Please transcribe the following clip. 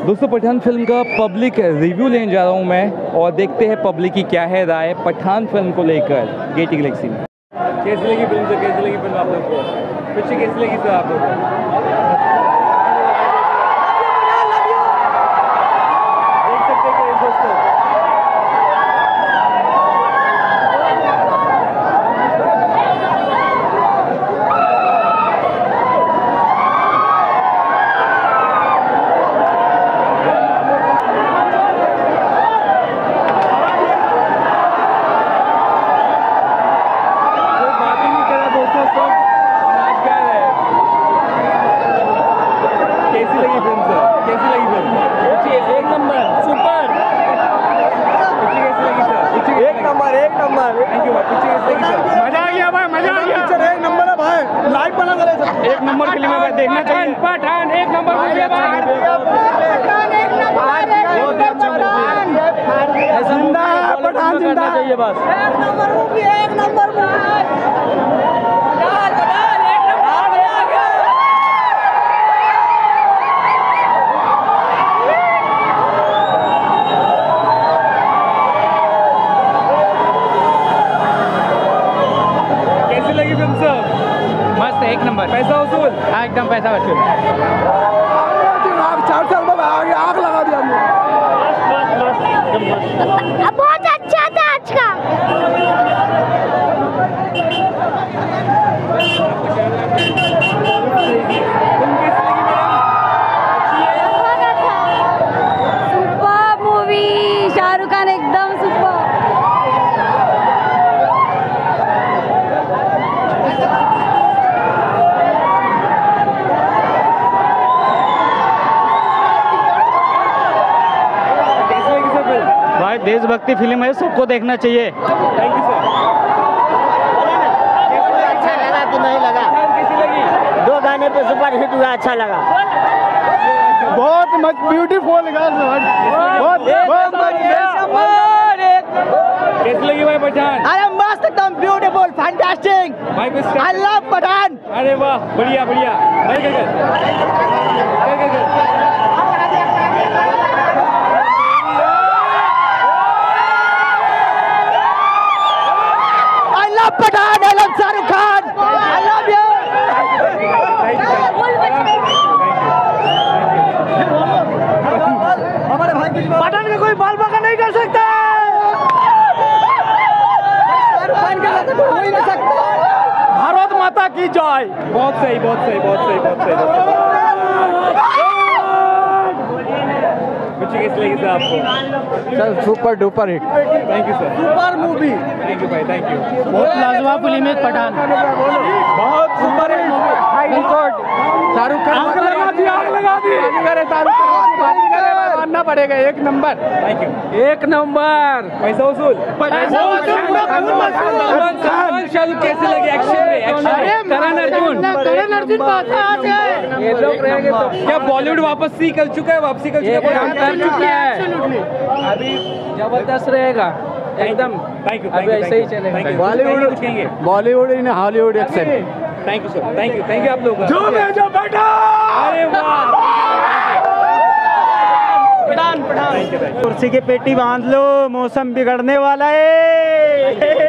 दोस्तों पठान फिल्म का public review लेने जा रहा हूँ मैं और देखते हैं पब्लिक की क्या है राय पठान फिल्म को लेकर गेटी गैलेक्सी में। कैसी लगी फिल्म सर? कैसी लगी फिल्म आप लोग को? पिक्चर कैसी लगी सर आप लोग को? एक नंबर फिल्म है भाई, देखना चाहिए। पठान एक नंबर मूवी है भाई। पठान जिंदा चाहिए बस। एक नंबर मूवी, एक नंबर मस्त है, एक नंबर। पैसा वसूल? हाँ एकदम पैसा वसूल। 4 साल बाद आग लगा दिया हमने। बहुत अच्छा था आज का। सुपर मूवी, शाहरुख खान एकदम सुपर। भाई देशभक्ति फिल्म है, सबको देखना चाहिए। Thank you sir. अच्छा लगा कि नहीं लगा? कैसी लगी? 2 गाने पे सुपर हिट हुआ, अच्छा लगा। बहुत मच ब्यूटीफुल कैसी लगी भाई पठान? अरे मस्त, एकदम ब्यूटीफुल, फैंटास्टिक। भाई कुछ आई लव पठान। अरे वाह, बढ़िया बढ़िया। भाई Pathaan, I love Shahrukh Khan, I love you. हमारे भाई पठान का कोई बाल बाका नहीं कर सकता। शाहरुख खान का हो ही नहीं सकता। भारत माता की जय। बहुत सही, बहुत सही, बहुत सही, बहुत सही। पिक्चर कैसी लगी सर आपको? Sir super duper hit. Thank you sir. Super movie. Thank you भाई, थैंक यू। बहुत लाजवाब फिल्म है पठान। बहुत सुपर हिट। शाहरुख खान आग लगा दी। मानना पड़ेगा, एक नंबर। Thank you. एक नंबर। पैसा वसूल? शाहरुख कैसे लगे एक्शन में? एक्शन करण अर्जुन ये लोग रहेंगे तो क्या बॉलीवुड वापसी कर चुका है? वापसी कर चुका है? कर चुका है। अभी जबरदस्त रहेगा एकदम। Thank you. अभी ऐसे ही चलेगा। Bollywood in Hollywood accent. Thank you sir, thank you आप लोग। जो बैठा। अरे वाह, पठान। Thank you. कुर्सी की पेटी बांध लो, मौसम बिगड़ने वाला है।